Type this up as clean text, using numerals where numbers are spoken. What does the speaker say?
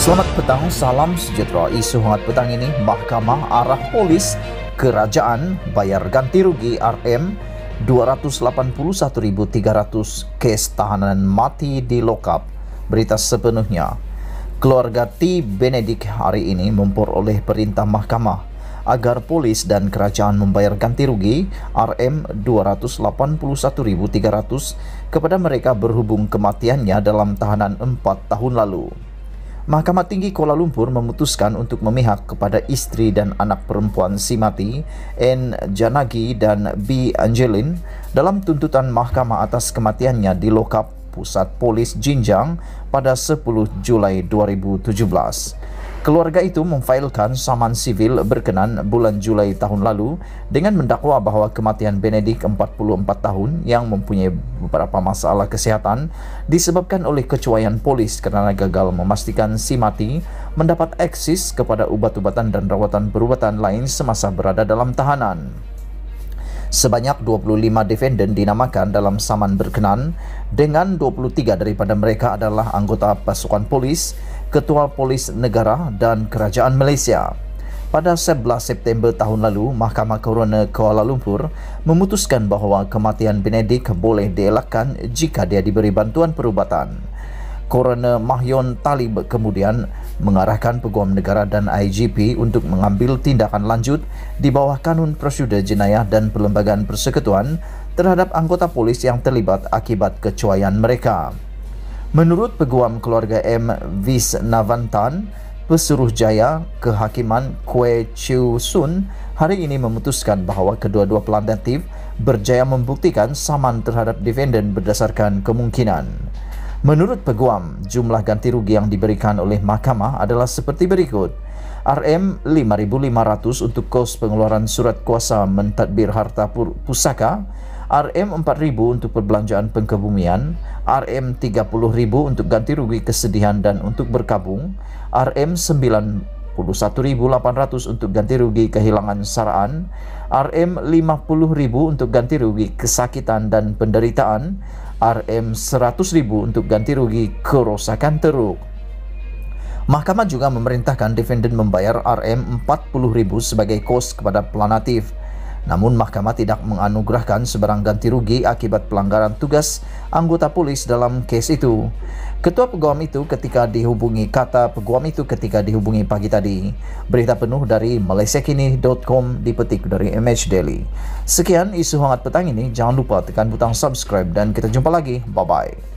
Selamat petang, salam sejahtera. Isu hangat petang ini, Mahkamah arah polis kerajaan bayar ganti rugi RM 281.300 kes tahanan mati di lokap. Berita sepenuhnya. Keluarga T. Benedict hari ini memperoleh perintah mahkamah agar polis dan kerajaan membayar ganti rugi RM 281.300 kepada mereka berhubung kematiannya dalam tahanan 4 tahun lalu. Mahkamah Tinggi Kuala Lumpur memutuskan untuk memihak kepada isteri dan anak perempuan si mati, N. Janagi dan B. Angelin, dalam tuntutan mahkamah atas kematiannya di lokap Pusat Polis Jinjang pada 10 Julai 2017. Keluarga itu memfailkan saman sivil berkenan bulan Julai tahun lalu dengan mendakwa bahawa kematian Benedict 44 tahun yang mempunyai beberapa masalah kesihatan disebabkan oleh kecuaian polis kerana gagal memastikan si mati mendapat akses kepada ubat-ubatan dan rawatan perubatan lain semasa berada dalam tahanan. Sebanyak 25 defendant dinamakan dalam saman berkenan dengan 23 daripada mereka adalah anggota pasukan polis, Ketua Polis Negara dan Kerajaan Malaysia. Pada 11 September tahun lalu, Mahkamah Coroner Kuala Lumpur memutuskan bahawa kematian Benedict boleh dielakkan jika dia diberi bantuan perubatan. Coroner Mahyon Talib kemudian mengarahkan Peguam Negara dan IGP untuk mengambil tindakan lanjut di bawah Kanun Prosedur Jenayah dan Perlembagaan Persekutuan terhadap anggota polis yang terlibat akibat kecuaian mereka. Menurut Peguam Keluarga M. Visnavantan, Pesuruhjaya Kehakiman Kue Chiu Sun hari ini memutuskan bahawa kedua-dua pelantatif berjaya membuktikan saman terhadap defendant berdasarkan kemungkinan. Menurut Peguam, jumlah ganti rugi yang diberikan oleh mahkamah adalah seperti berikut. RM 5,500 untuk kos pengeluaran surat kuasa mentadbir harta pusaka, RM 4,000 untuk perbelanjaan pengkebumian, RM 30,000 untuk ganti rugi kesedihan dan untuk berkabung, RM 91,800 untuk ganti rugi kehilangan saraan, RM 50,000 untuk ganti rugi kesakitan dan penderitaan, RM 100,000 untuk ganti rugi kerosakan teruk. Mahkamah juga memerintahkan defendant membayar RM 40,000 sebagai kos kepada pelanatif. Namun mahkamah tidak menganugerahkan sebarang ganti rugi akibat pelanggaran tugas anggota polis dalam kes itu. Ketua Peguam itu ketika dihubungi pagi tadi. Berita penuh dari malaysiakini.com dipetik dari MH Daily. Sekian isu hangat petang ini. Jangan lupa tekan butang subscribe dan kita jumpa lagi. Bye-bye.